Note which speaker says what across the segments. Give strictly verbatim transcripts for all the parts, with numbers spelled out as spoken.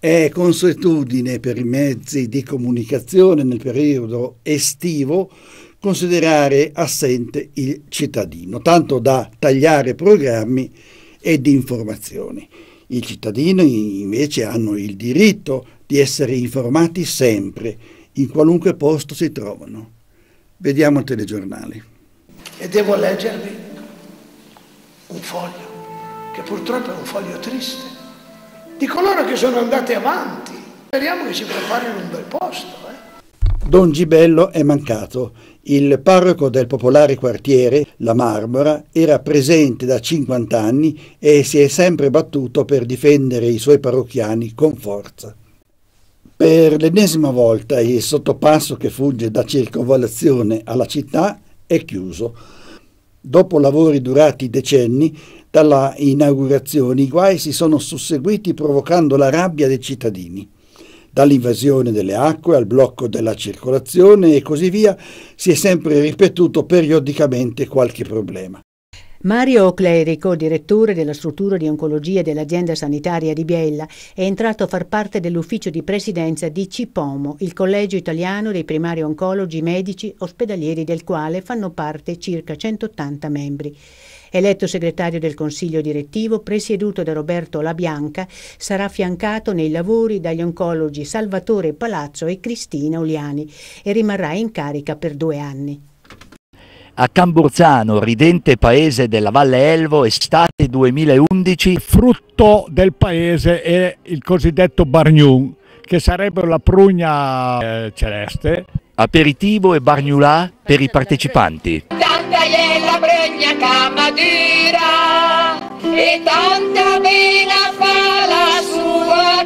Speaker 1: È consuetudine per i mezzi di comunicazione nel periodo estivo considerare assente il cittadino, tanto da tagliare programmi e di informazioni. I cittadini invece hanno il diritto di essere informati sempre, in qualunque posto si trovano. Vediamo il telegiornale.
Speaker 2: E devo leggervi un foglio, che purtroppo è un foglio triste, di coloro che sono andati avanti. Speriamo che si preparino un bel posto. Eh?
Speaker 1: Don Gibello è mancato. Il parroco del popolare quartiere, La Marmora, era presente da cinquanta anni e si è sempre battuto per difendere i suoi parrocchiani con forza. Per l'ennesima volta il sottopasso che fugge da circonvallazione alla città è chiuso. Dopo lavori durati decenni, dalla inaugurazione i guai si sono susseguiti provocando la rabbia dei cittadini. Dall'invasione delle acque al blocco della circolazione e così via, si è sempre ripetuto periodicamente qualche problema.
Speaker 3: Mario Clerico, direttore della struttura di oncologia dell'azienda sanitaria di Biella, è entrato a far parte dell'ufficio di presidenza di CIPOMO, il collegio italiano dei primari oncologi medici ospedalieri, del quale fanno parte circa centottanta membri. Eletto segretario del consiglio direttivo, presieduto da Roberto Labianca, sarà affiancato nei lavori dagli oncologi Salvatore Palazzo e Cristina Oliani e rimarrà in carica per due anni.
Speaker 4: A Camburzano, ridente paese della Valle Elvo, estate duemilaundici.
Speaker 5: Frutto del paese è il cosiddetto Bargnun, che sarebbe la prugna eh, celeste.
Speaker 4: Aperitivo e bargnulà per i partecipanti.
Speaker 6: Tanta è la bregna camadira e tanta bene fa la sua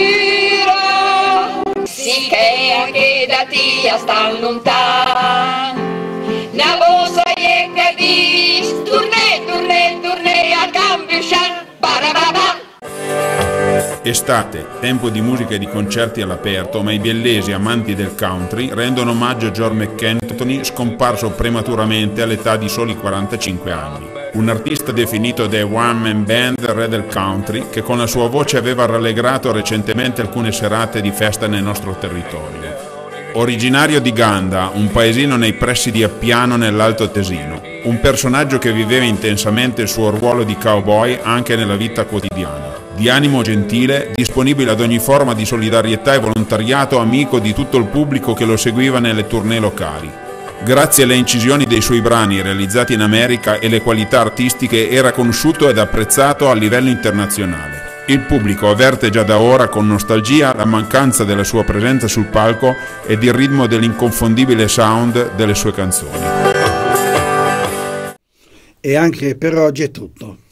Speaker 6: tira. Si che anche da tia sta lontano. La voce è che dice turne, turne, turne a Cambiscian, barababa.
Speaker 7: Estate, tempo di musica e di concerti all'aperto, ma i biellesi amanti del country rendono omaggio a George McAnthony, scomparso prematuramente all'età di soli quarantacinque anni. Un artista definito The One Man Band, re del country, che con la sua voce aveva rallegrato recentemente alcune serate di festa nel nostro territorio. Originario di Ganda, un paesino nei pressi di Appiano nell'Alto Tesino, un personaggio che viveva intensamente il suo ruolo di cowboy anche nella vita quotidiana. Di animo gentile, disponibile ad ogni forma di solidarietà e volontariato, amico di tutto il pubblico che lo seguiva nelle tournée locali. Grazie alle incisioni dei suoi brani realizzati in America e le qualità artistiche era conosciuto ed apprezzato a livello internazionale. Il pubblico avverte già da ora con nostalgia la mancanza della sua presenza sul palco ed il ritmo dell'inconfondibile sound delle sue canzoni.
Speaker 1: E anche per oggi è tutto.